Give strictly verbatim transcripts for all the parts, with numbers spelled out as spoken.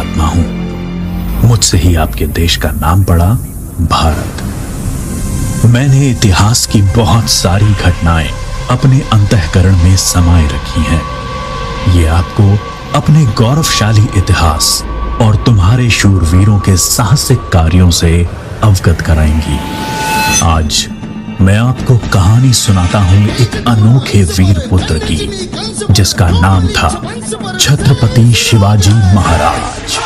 आत्मा हूं। मुझसे ही आपके देश का नाम पड़ा भारत। मैंने इतिहास की बहुत सारी घटनाएं अपने अंतःकरण में समाये रखी हैं। ये आपको अपने गौरवशाली इतिहास और तुम्हारे शूरवीरों के साहसिक कार्यों से अवगत कराएंगी। आज मैं आपको कहानी सुनाता हूं एक अनोखे वीर पुत्र की, जिसका नाम था छत्रपति शिवाजी महाराज।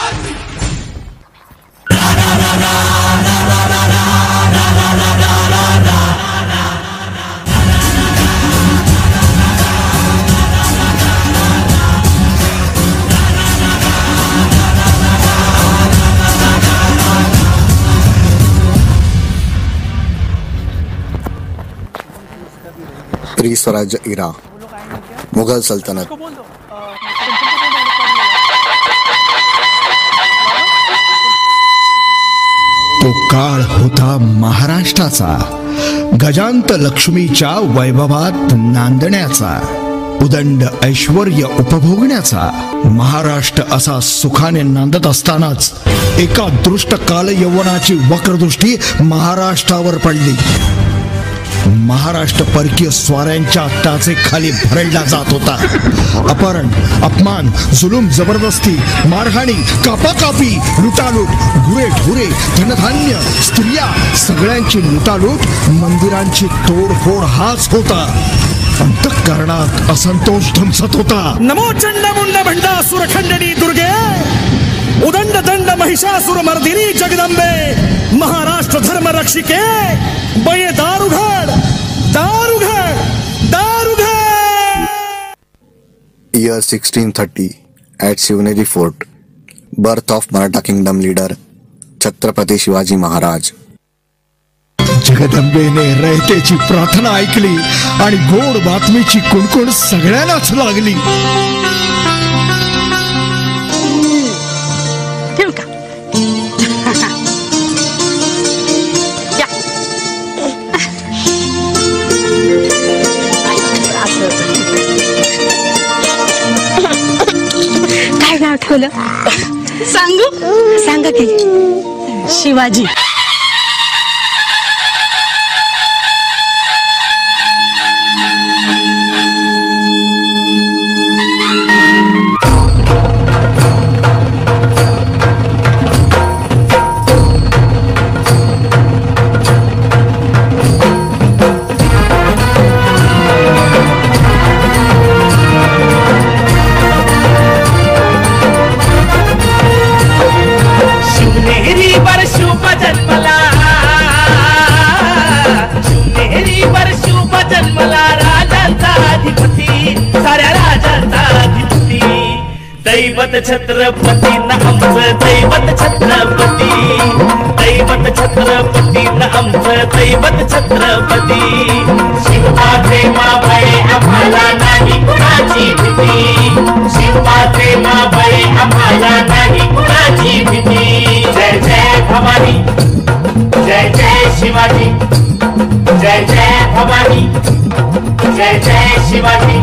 प्री स्वराज्य इरा, मुघल सल्तनत। तो काळ होता महाराष्ट्राचा, गजांत लक्ष्मीच्या वैभवात नांदण्याचा, उदंड ऐश्वर्य उपभोगण्याचा। महाराष्ट्र असा सुखाने नांदत असतानाच एका दृष्ट काल यौवनाची वक्रदृष्टी महाराष्ट्रावर पडली। महाराष्ट्र परकीय स्वाऱ्यांच्या टाचे खाली भरडला जात होता। अपहरण, अपमान, जुलूम, जबरदस्ती, मारहाणी, कापाकापी, लुटालूट, गुरेढोरे, धनधान्य, स्त्रिया, सगळ्यांची लुटालूट, मंदिरांची तोडफोड हाच होता। अंतःकरणात असंतोष धमसत होता। नमो चंडमुंड भंडासुर खंडनी दुर्गे, उदंड दंड महिषासुर मर्दिनी जगदंबे, महाराष्ट्र धर्म रक्षिके, बये दारुघड, दारुघड, दारुघड। Year sixteen thirty at Shivneri Fort, birth of Maratha kingdom leader Chhatrapati Shivaji Maharaj. जगदंबेने रयतेची प्रार्थना ऐकली आणि गोड बातमीची कुणकुण सगळ्यांनाच लागली। काय नाव ठेवलं सांगू? सांगा की। शिवाजी। दैवत छत्रपती न आमचं दैवत छत्रपती, दैवत छत्रपती न आमचं दैवत छत्रपती। शिवबाचे मावळे आम्हाला नाही कुणाची भीती, शिवबाचे मावळे आम्हाला नाही कुणाची भीती। जय जय भवानी, जय जय शिवाजी, जय जय भवानी, जय जय Shivaji.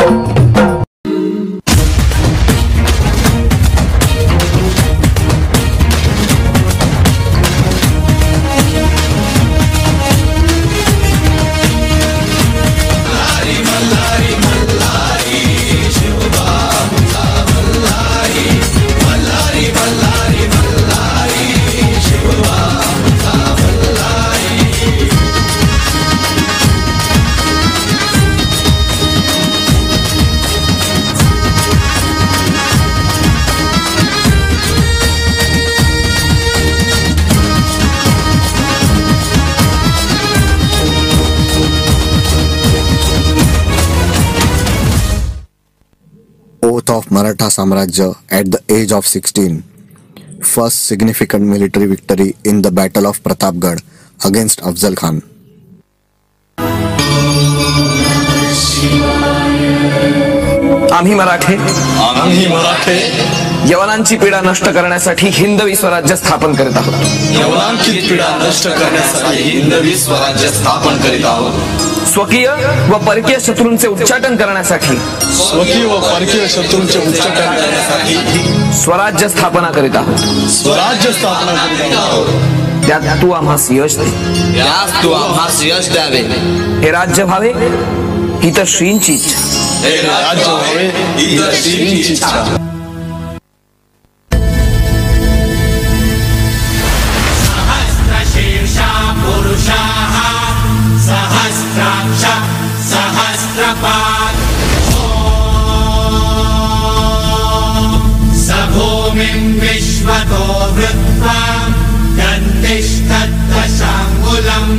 Oath of Maratha Samrajya at the age of sixteen. First significant military victory in the Battle of Pratapgarh against Afzal Khan. आम्ही मराठे आम्ही मराठे यवनांची पीडा नष्ट करण्यासाठी हिंदवी स्वराज्य स्थापन करीत आहोत। यवनांची पीडा नष्ट करण्यासाठी हिंदवी स्वराज्य स्थापन करीत आहोत। स्वकीय व परकीय शत्रूंचे उच्चाटन करण्यासाठी स्वकीय व परकीय शत्रूंचे उच्चाटन करण्यासाठी स्वराज्य स्थापना करीत आहोत. स्वराज्य स्थापना करीत आहोत. त्यात तू आम्हास यश दे. त्यास तू आम्हास यश द्यावे. हे राज्य व्हावे ही तर श्रींची इच्छा. हे राज्य व्हावे ही तर श्रींची इच्छा. सहस्राक्ष सहस्रपाद सभूमिं विश्वतो वृत्वा दन्तिष्ठद्दशाङ्गुलम्.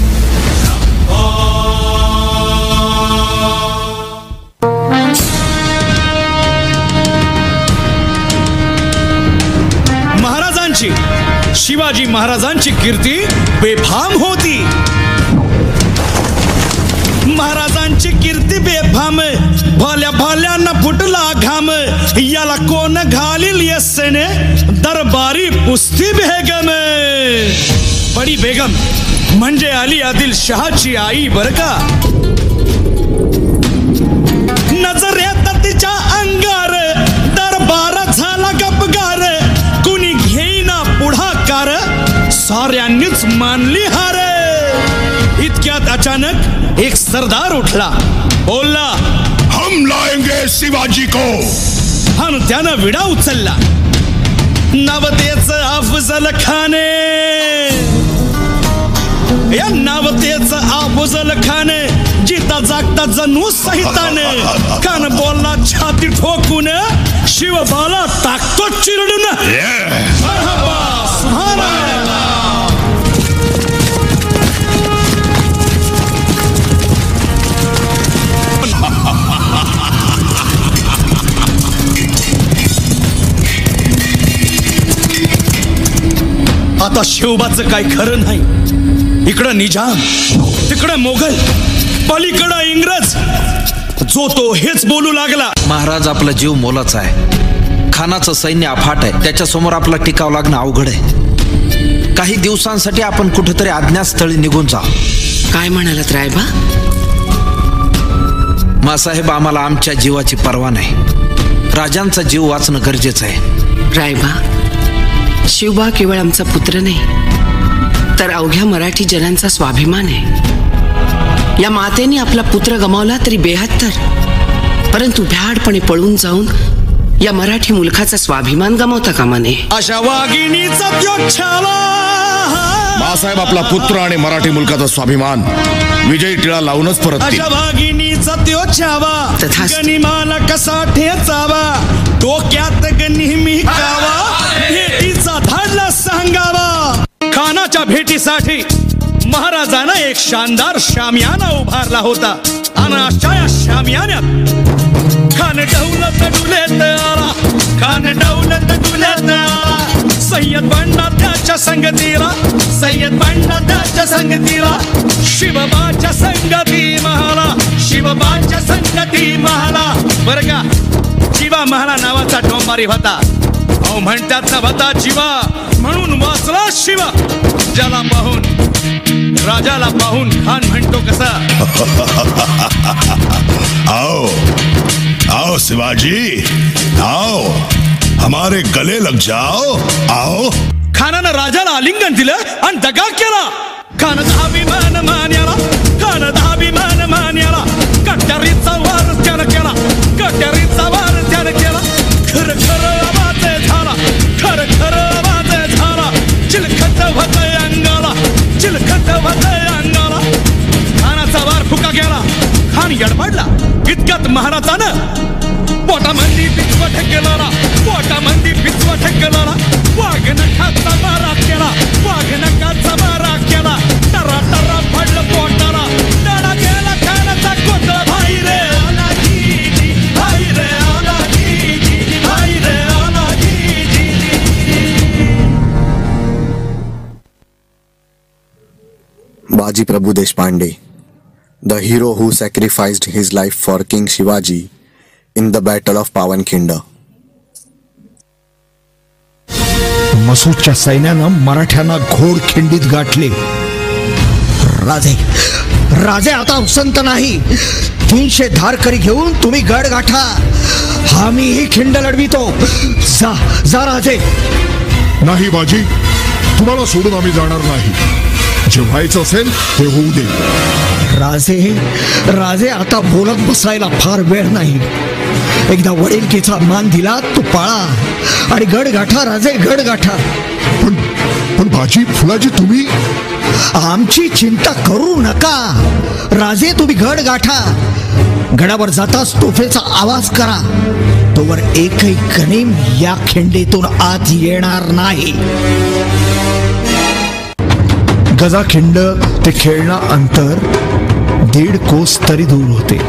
महाराजांची शिवाजी महाराजांची कीर्ती बेफाम होती. महाराजांची कीर्ती बेफाम, भाल्या भाल्यांना फुटला घाम. याला कोण घालील यस्सेने दरबारी पुस्ती बेगम. बडी बेगम म्हणजे अली आदिल शहाची आई बर का. नजरेत तिच्या अंगार दरबार झाला गपगार. कुणी घेईना पुढाकार, साऱ्यांनीच मानली हार. इतक्यात अचानक एक सरदार उठला, बोलला, हम लाएंगे शिवाजी को. आणि त्यानं विडा उचलला. नावतेच अफजल खाने, या नावतेच अफजल खाने. जिता जागता जणू सहिताने. कान बोलला छाती ठोकून, शिवबाला टाकतो चिरडून. आता शिवबाचं काय खरं नाही. इकडं निजाम, तिकडं मोगल, पलीकडं इंग्रज. जो तो हेच बोलू लागला. महाराज आपला जीव मोलाचा आहे. खानाचं सैन्य अफाट आहे. त्याच्या समोर आपला टिकाव लागणं अवघड आहे. काही दिवसांसाठी आपण कुठेतरी अज्ञातस्थळी निघून जा. काय म्हणालात रायबा? मासाहेब, आम्हाला आमच्या जीवाची पर्वा नाही. राजांचा जीव वाचणं गरजेचं आहे. रायबा, शिवबा केवळ आमचा पुत्र नाही, तर अवघ्या मराठी जनांचा स्वाभिमान आहे. या मातेने आपला पुत्र गमावला तरी बेहत्तर, परंतु भ्याडपणे पळून जाऊन या मराठी मुलखाचा स्वाभिमान गमावता कामा नये. अशा वाघिणीचा द्योच्छाला. मासाहेब, आपला पुत्र आणि मराठी मुलकाचा स्वाभिमान विजयी टिळा लावूनच परत. अशा वाघिणीचा द्योच्छावा, गनिमाला कसा ठेचावा. डोक्यात नेहमी कावा, भेटीचा धाडला सांगावा. खानाच्या भेटीसाठी महाराजांना एक शानदार शामियाना उभारला होता. आणि अशा या शामियान्यात खान डौलत डुलेत आला. खान डौलत डुलेत आला. सय्यद बंडा त्याच्या संगतीला. सय्यद बंडा त्याच्या संगतीला. शिवबाच्या संगती महाला. शिवबाच्या संगती महाला. बर का, जीवा महाला नावाचा डोंबारी होता. अहो म्हणतात ना, होता जीवा म्हणून वाचला शिवा. ज्याला पाहून राजाला पाहून खान म्हणतो कसा. आओ आओ शिवाजी, आओ हमारे गले लग जाओ. आओ. खानानं राजाला आलिंगन दिलं आणि दगा केला. खान अभिमान मान्याला. खान अभिमान मान्याला. कट्यारीचा वार त्यानं केला. कट्यारीचा वार त्यानं केला. खर खर आवाज झाला. खर खर आवाज झाला. चिलखत होतय अंगाला. चिलखत होतय अंगाला. खानाचा वार फुका गेला. खान यडपडला. इतक्यात महाराजानं पोटामंदी पिचवा ठेकेला. पोटामंदी पिचवा ठेकेला. वाघ नखाचा मारा केला. वाघ नखाचा मारा केला. टरा टरा पडलं पोटाला. डा गेला खानाचा कोतळ. भाई रे आला जी जी. भाई रे आला जी जी. भाई रे आला जी जी. Baji Prabhu Deshpande, the hero who sacrificed his life for King Shivaji in the Battle of Pawankhinde. मसूदच्या सैन्यानं मराठ्यांना घोर खिंडीत गाठले. राजे राजे आता उसंत नाही. तीनशे धारकरी घेऊन तुम्ही गड गाठा. आम्ही ही खिंड लढवितो. जा जा राजे. नाही बाजी, तुम्हाला सोडून आम्ही जाणार नाही. जे व्हायचं असेल ते होऊ दे. राजे राजे आता बोलत बसायला फार वेळ नाही. एकदा वडिलकीचा मान दिला तो पाळा आणि गड गाठा राजे, गड गाठा. पण पण बाजी, फुलाजी, तुम्ही आमची चिंता करू नका. राजे तुम्ही गड गाठा. गडावर जाताच तोफेचा आवाज करा. तोवर एकही गनिम या खिंडीतून आत येणार नाही. गजाखिंड ते खेळणा अंतर दीड कोस तरी दूर होते.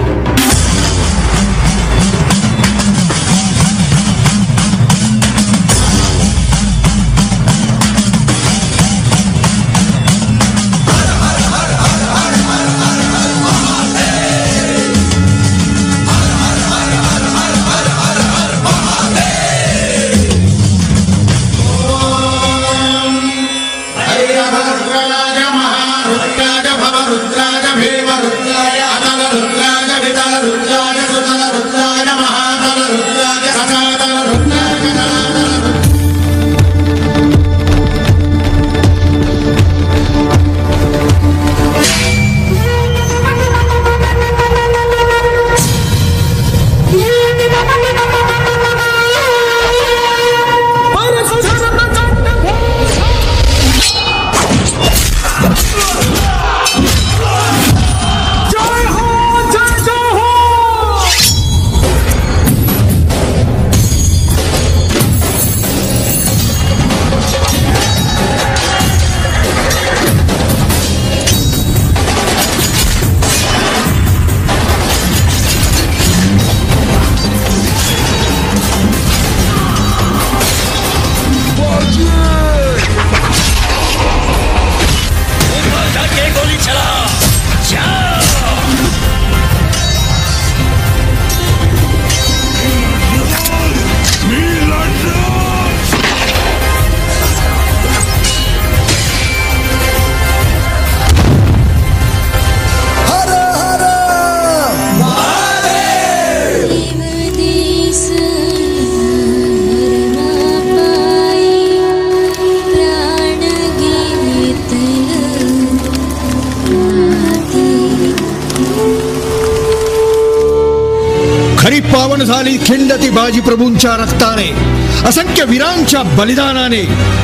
खरी पावन झाली खिंड ती बाजी प्रभूंच्या रक्ताने, असंख्य वीरांच्या बलिदानाने.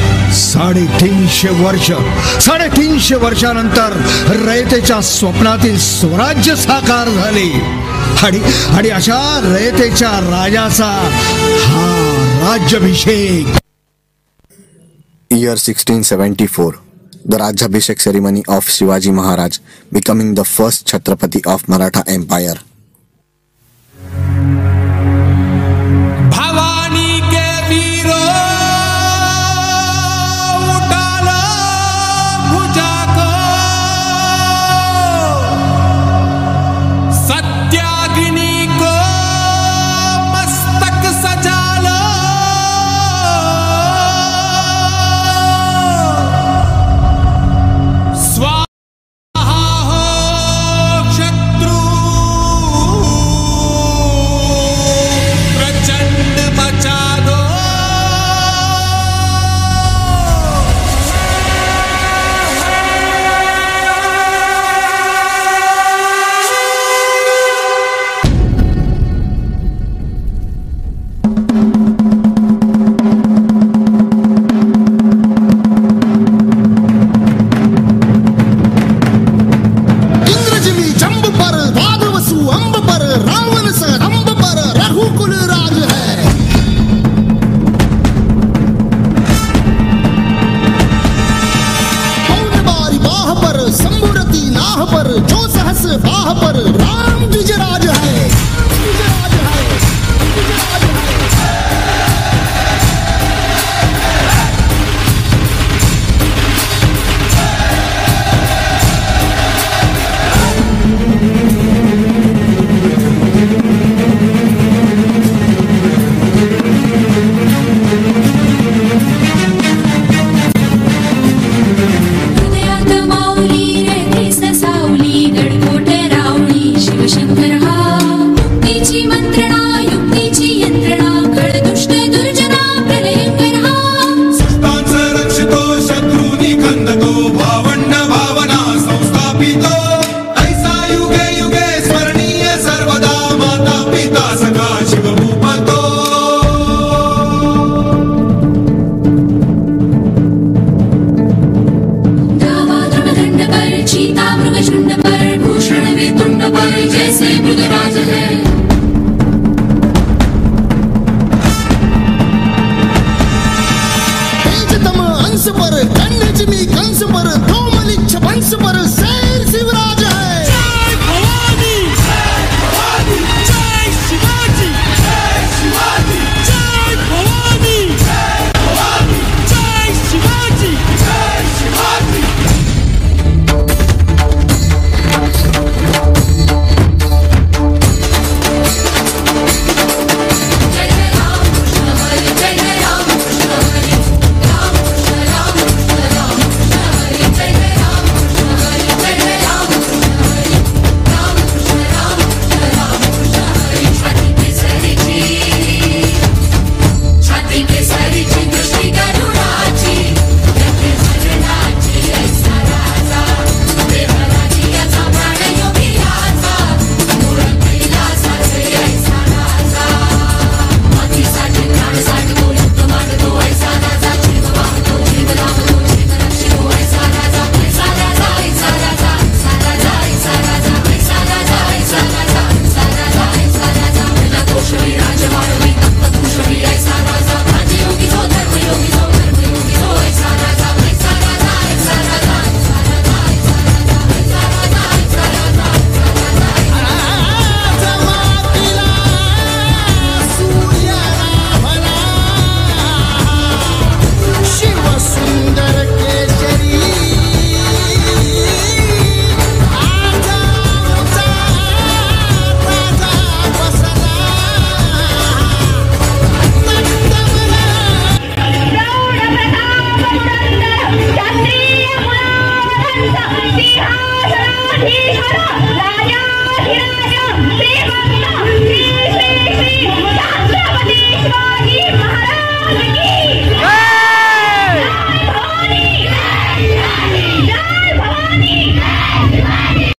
साडेतीनशे वर्ष साडेतीनशे वर्षानंतर रयतेच्या स्वप्नातील स्वराज्य साकार झाले. आणि आणि अशा रयतेच्या राजाचा हा राज्याभिषेक. Year sixteen seventy-four, the Rajabhishek ceremony of Shivaji Maharaj, becoming the first Chhatrapati of Maratha Empire. Bhavani के वीरो उठालो भुजा को, सत्याग्नि को मस्तक सजा लो. स्वाहा हो शत्रु प्रचंड बचा दो. इंद्रजिमी जंब पर, वादवसु अंब पर, रावण स रंब पर रघुकुल राज है. पौन बारी बाह पर, संबुरती नाह पर, जो सहस बाह पर राम द्विजराज है. द्विजराज है, द्विजराज है. हृदयात माऊली रे केस सावली, गड कंस पर कन्याची मी कंस पर तो